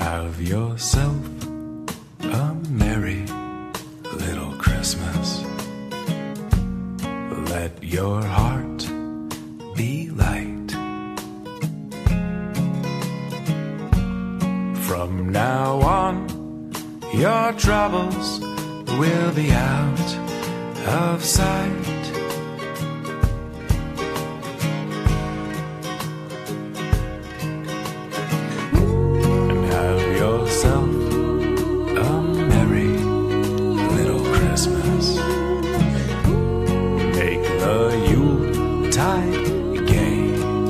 Have yourself a merry little Christmas. Let your heart be light. From now on, your troubles will be out of sight. And have yourself a merry little Christmas. Make the Yuletide gay.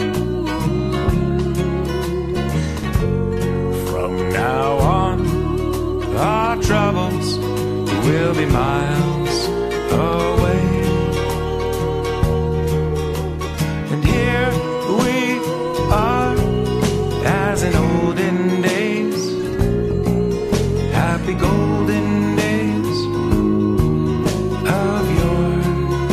From now on, our troubles will be miles away. And here we are, as in olden days, happy golden days of yore.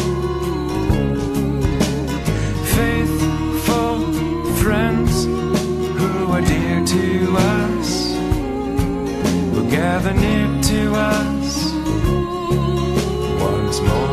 Faithful friends who are dear to us will gather near to us once more.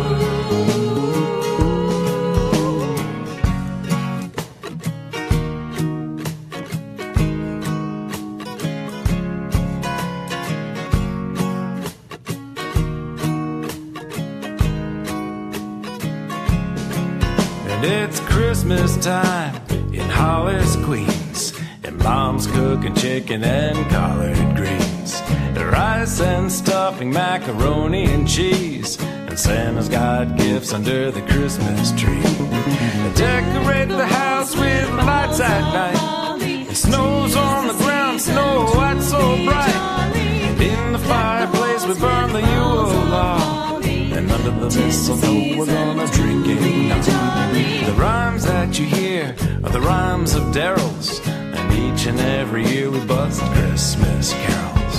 And it's Christmas time in Hollis, Queens, and Mom's cooking chicken and collard greens, rice and stuffing, macaroni and cheese, and Santa's got gifts under the Christmas tree. They decorate the house with lights at night. It snows on the ground, snow white so bright. And in the fireplace we burn the Yule log, and under the mistletoe we're gonna drink eggnog. The rhymes that you hear are the rhymes of Daryl's, and each and every year we bust Christmas carols.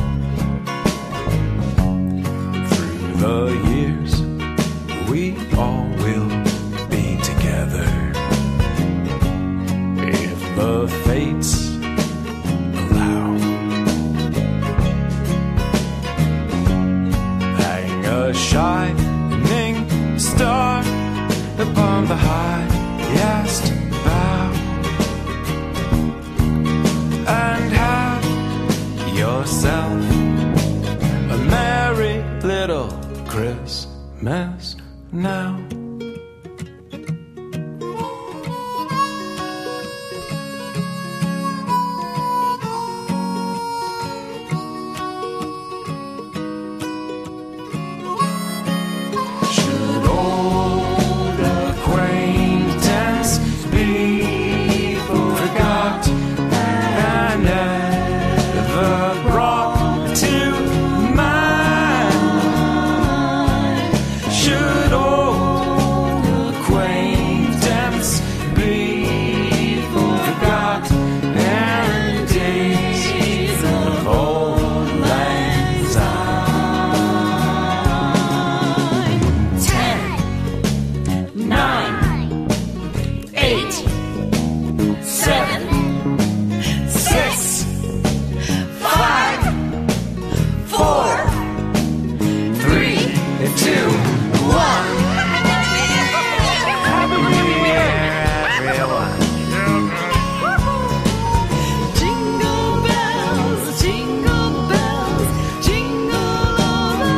Through the years we all will be together, if the fates allow. Hang a shining star upon the highest bough, and have yourself a merry little Christmas now. Should old acquaintance be forgot and never brought to mind? Should old acquaintance be forgot and days of old lang syne? 10, 9, 8, 7, 6, 5, 4, 3, 2, 1. Happy New Year, everyone. Jingle bells, jingle all the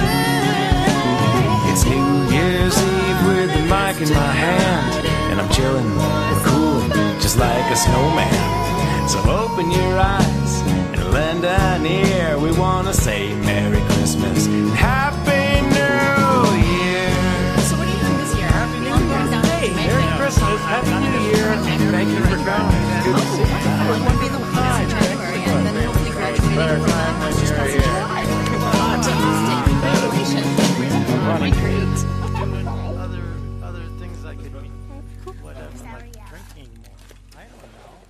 way. It's New Year's Eve with the mic in my hand, and I'm chilling and cool, just like a snowman. So open your eyes and lend an ear. We wanna say Merry Christmas and Happy New Year. So what are you doing this year? Happy New Year. Hey, Merry Christmas, Happy New Year, and thank you for coming. Good to see you. It would be the last in January, and then we'll be graduating. Better time when you're here. Fantastic. Congratulations. Great. Other things I could, what, like drinking more. I don't know.